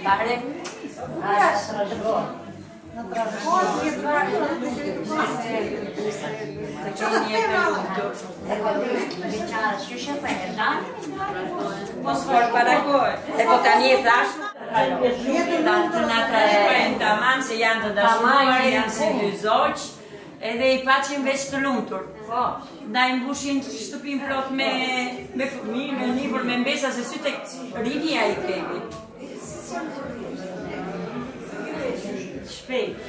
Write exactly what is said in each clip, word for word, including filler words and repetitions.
Pare? Në trashëgoj, jetë varë, të që jetë lumtur. E po të veçarë, që shëpë e da? Po s'for parakoj. E po tani e thash? Të nga trashëgojnë të amanë se janë të dashuar, janë se dy zoqë, edhe i pacin veç të lumtur. Da i mbushin shtëpin plot me fëmi, me libër, me mbesa, se sy të rinia i kemi. Shpejt.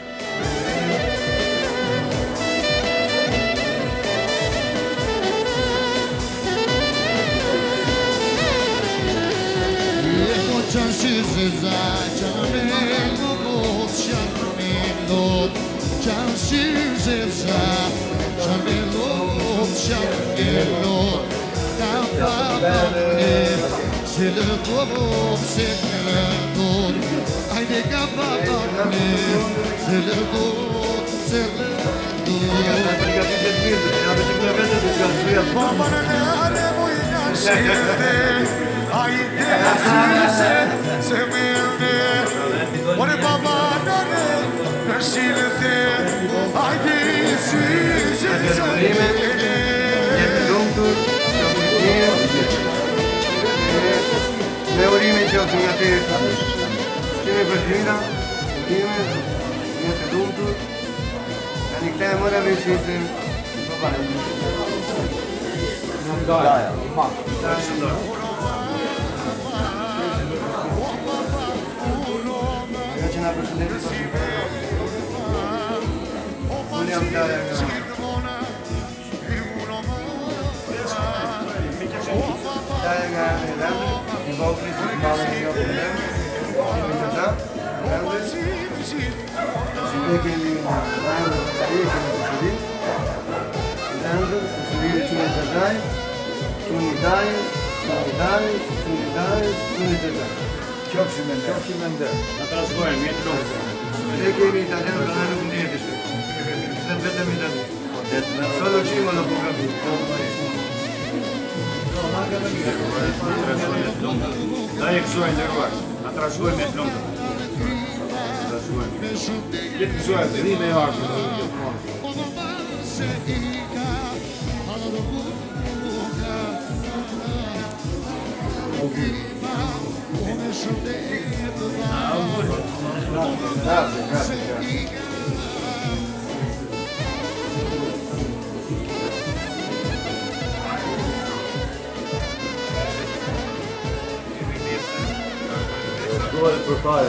Eko qanë shizë za, qanë me lodot, qanë me lodot, qanë shizë za, qanë me lodot, qanë me lodot, ka pa pa me, se lëdot, se lëdot, ajde ka pa pa me, se lëdot, se lëdot. Papa në nare mu i nga shirë, ajde shise, se mene, ore baba nare, në shirë, ajde shise, se mene. Me urime që të nga të kemi përgjina, kemi, një të lumtur, a një këta e mëra veqitin, në bajnë. Në mdaja, ma. Nga që nga përshëndetit, unë jam mdaja nga. Mdaja nga e lëndë, i vokri që i malë nga për lëndë, i të ta, lëndë, e kemi nga lëndë, e kemi të shërit, lëndë, të shërit që në të taj, që në dajës, që në dajës, që në dajës, që në të taj. Qofshi me ndër. Qofshi me ndër. Në trashgojnë, mjetë lëndë. E kemi italianë për në nuk në jetë shpe. Dhe vetëm italianë. Solo qimo në programi. Da e kësoj në ruar, a trashgojnë me të lëndë. Jetë kësoj, të rime e arshë. Grazie, grazie, grazie. Duhet për fare.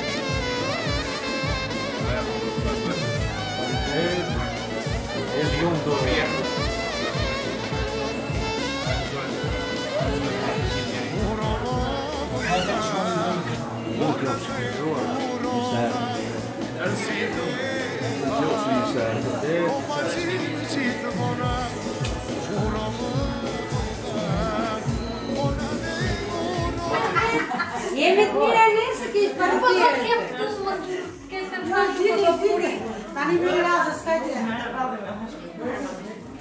E shumë të mirë. Nuk jam shkëndruar. Jemi të mire nëse kishë për të tjerë. Po të kemë të kemë të më të të tani më i razë, s'ka të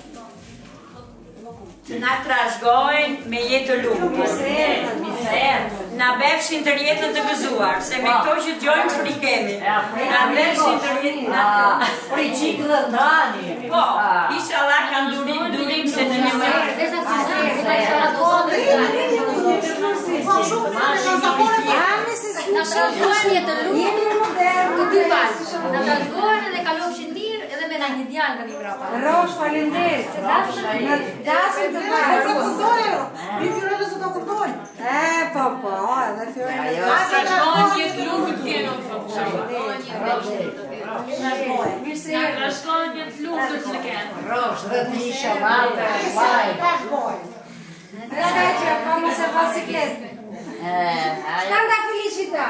na trashgojnë me jetë lumtur. Na befshin të rjetën të gëzuar, se me këto që gjojnë frikemi. Na befshin të rjetën të Por i qikë dhe ndani. Po, isha Allah kanë durim, durim se në një mërë. Desa si zërë, se e shkatonë. Na trashgojnë jetë lumtur, të dy pasë. Na trashgojnë edhe kalofshin mirë, edhe me na një djallë nga një brapa. Rosh, falenderit. Në dasin të pasë. Mi fjore se do kuptojnë. E, po, po, edhe fjore. Na trashgojnë jetë lumtur t'keno të Mirë se Na trashgojnë jetë lumtur që kenë. Rosh, dhe të një shabate, vaj. Rada që ka më se fasikletë. Shka nga felicita?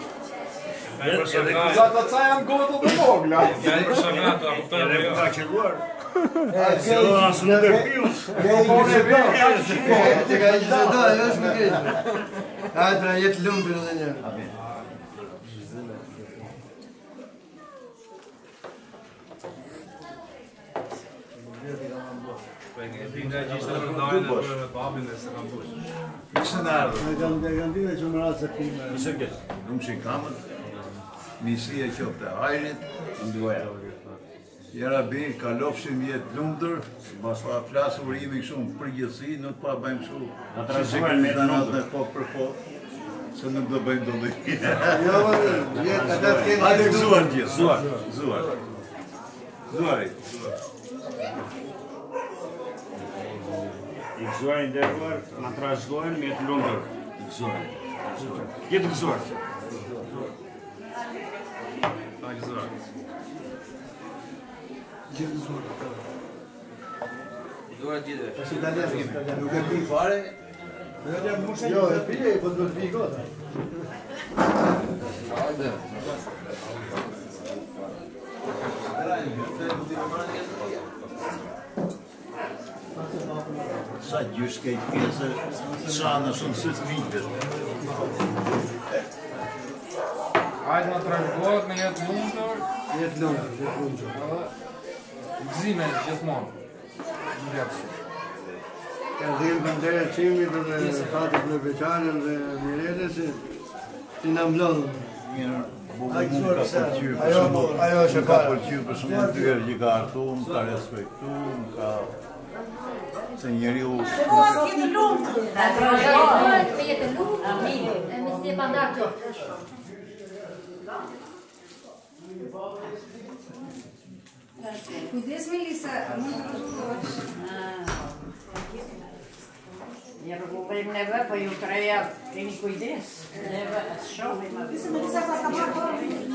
Za të ca janë gotë dhe vogla. Ja i për shavrata, kuptojnë për jo. Ka qëlluar. Asë nuk e pius. Po në pius. Të ka që të do, jo është më kejtë. Hajtë pra jetë lumë për në një. Ti nga gjithë të rëndajnë për babin e se kam bush. Kështë në ardhë. Ne kam garantinë që më ratë se kime. Nëse këtë, nuk që i kamët, misi e qofte e hajrit, nduaja. Jera bi, kalofshim jetë lumëtër, pa flasë urimi shumë përgjësi, nuk pa bëjmë shumë. Që që kemi të natë me po për po, se nuk do bëjmë do bëjmë. Jo, jetë, atë të kemi... Ate zuar gjithë, zuar, zuar. Zuarit. I gëzuar i nderuar, na trashëgojnë me të lumtur. I gëzuar. Jetë gëzuar. Ta gëzuar. Gjithë zuar. Gëzuar gjithë. Pas italianë, Nuk e pi fare, jo, e pije, po të pi gota. hajde. Sa gjysh kejt pjesë, qanë shumë sëtë vitët. Hajde na trashëgohet me jetë lumtur, Jetë lumtur, jetë lumtur. gëzime gjithmonë. Gjatësi. Ka dhirë bandera qimit dhe fatit në veçanën dhe Mireles, ti në mblodhën. Mirë, bubu mund ka përqyrë për shumë, më ka përqyrë për shumë në tyre që ka artu, më ka respektu, më ka... Se njeri u... Jetë lumtur. Trashëgohet me jetë lumtur. E me si e pandar qoftë. Kujdes Melisa, mund të kuptosh. Ne rrugojmë neve, po ju treja keni kujdes. Neve shohim atë. Dise Melisa ka kapur.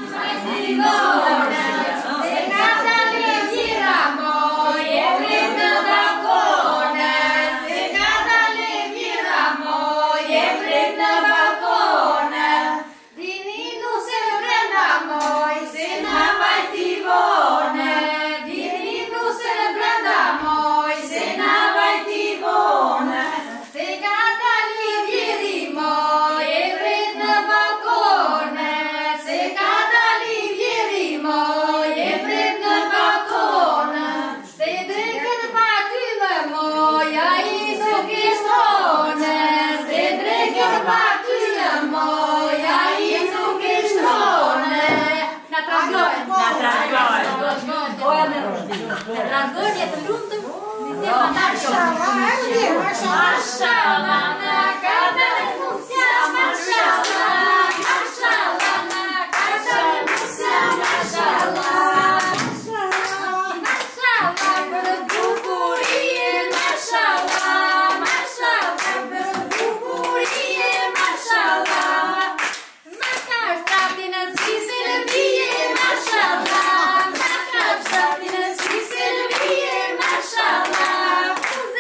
Trashëgohet jetë lumtur. Me si e pandar qoftë. Mashallah, na ka dalë musja, mashallah, mashallah, na ka dalë musja, mashallah, mashallah, për bukurie, mashallah, mashallah, për bukurie, mashallah, ma ka shtatin e zvisën e vije, mashallah, ma ka shtatin e zvisën e vije, mashallah,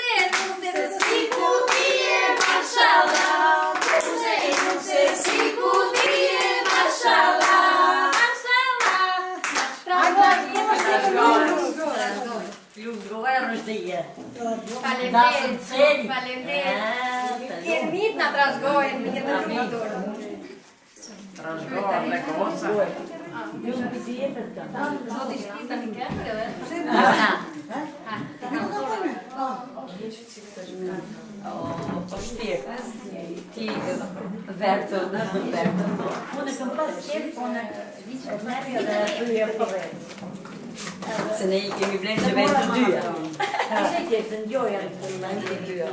Faleminderit, faleminderit. Ermit na trashëgojnë me jetë lumtur. Trashëgohet me kosa. Zoti shpisa mi kemër edhe. Po shtirë. Ti vertën, vertën. Unë e kam pas qef, unë e merri edhe dyja për vetë. Se ne i kemi blenë që vetë të dyja. Ishe që të ndjoja në të në të dyja.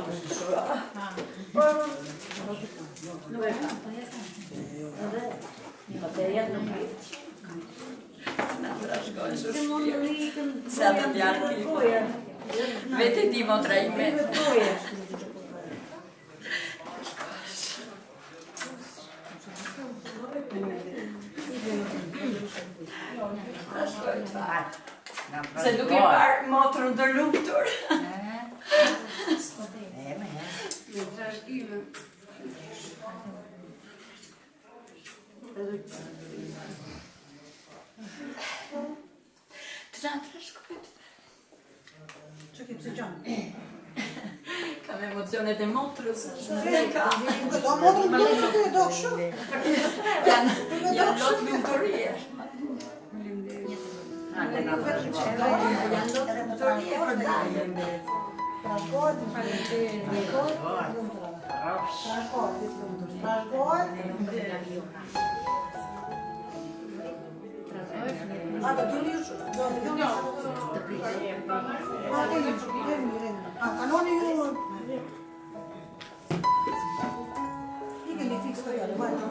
Nuk e ka. Edhe, të jetë në pritë. Në të rashkojnë shërshpirë. Se atë bjarë të vete ti mo trajme. Se duke parë motrën të lumtur. Të na trashkojt. Që ki pse qanë? Kam emocionet e motrës. Do motrën të lumtur të do kështu. Janë janë lot lumturie. Janë lot lumturie për dajën. Trashgohet, më falë, trashgohet, trashgohet, trashgohet. A do t'ju një shumë? Do t'ju një shumë? Të prishë. A të një shumë, të një rëndë. A kanoni ju... Ike një fiks të jale, vajtë.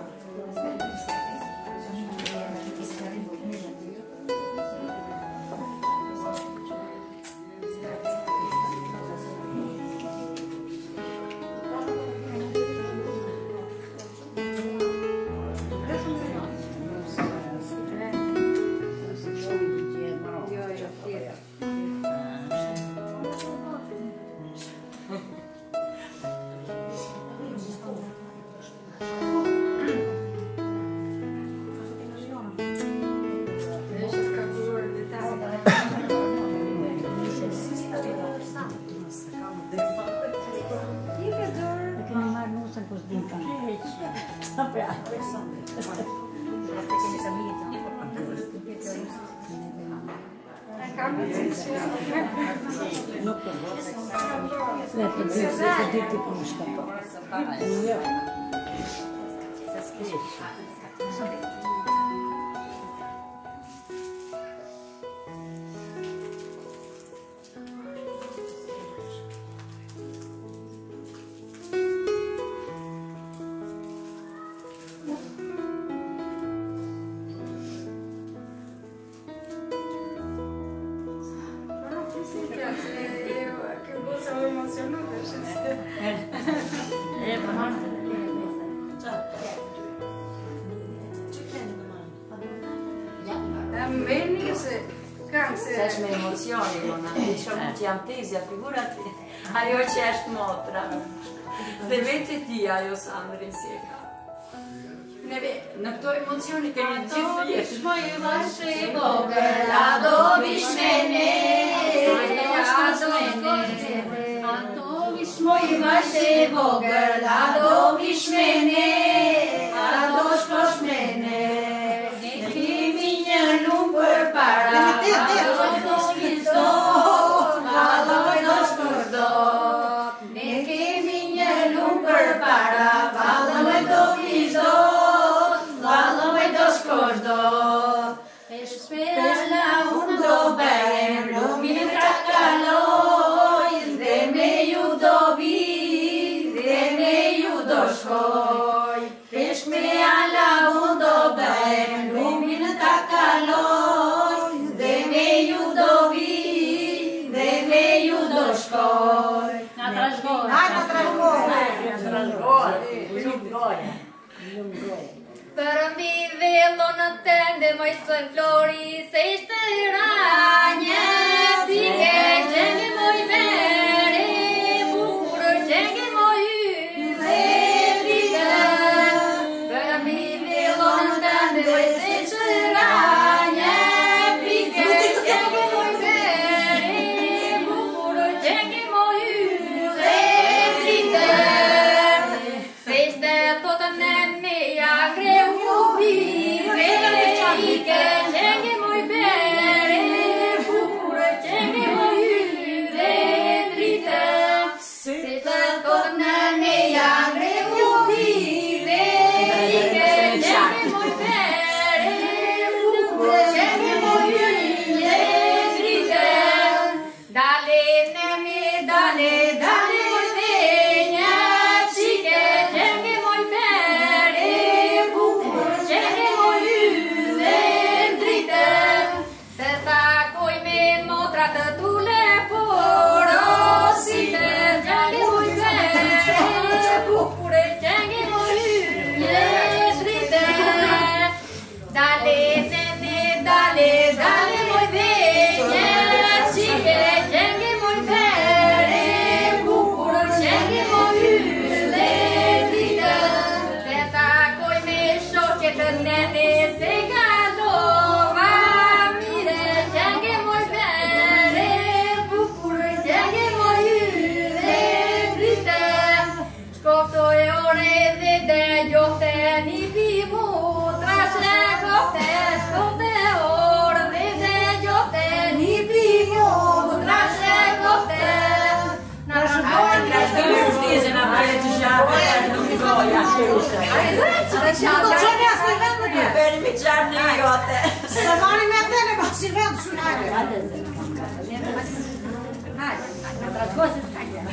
Sesh me emocioni, Jona, shumë që jam tezja, figurati, ajo që është motra. Dhe vetë ti ajo Sandri si e ka. Neve, në këto emocioni kemi gjithë jetë. Shmoj vashe vogël, a do vish me ne, a do shmoj vashe vogël, a do vish me ne, a do shkosh me ne. Ne kemi një lumë për para, për mbi velo në tende mojsën flori, se ishte ranje, pike gjenge moj vere, bukurë gjenge moj yve frike. Për mbi velo në tende mojsën ishte ranje, pike gjenge moj vere, bukurë gjenge moj yve frike. Se ishte thotën e meja greu ljubi, vere ike, gjenge moj vere, bukurë gjenge moj yve drite. Se ishte thotën e meja greu ljubi, vere ike, gjenge moj vere, bukurë gjenge moj yve drite. Dale ne me, dale, dale moj venja, qike, gjenge moj vere, bukurë gjenge moj yve drite. Se takoj me motra të tule porosite, gjenge moj vere, bukurë gjenge moj yve drite. Dale nene, dale, dale moj venja, qike, gjenge moj vere, bukurë gjenge moj yve drite. Se takoj me shoqe të nene, se kalova mire, gjenge moj vere, bukurë gjenge moj yve drite. Shkoftoj ore dhe dhe gjohte një pimu, trashe kofte, shkofte orë dhe dhe gjohte një pimu, trashe kofte. Do të çoni as në vend më. Bëni me çarni jote. Se vani me atë në basi vend sulare. Hajde, tra cose scaglia.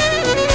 Thank you.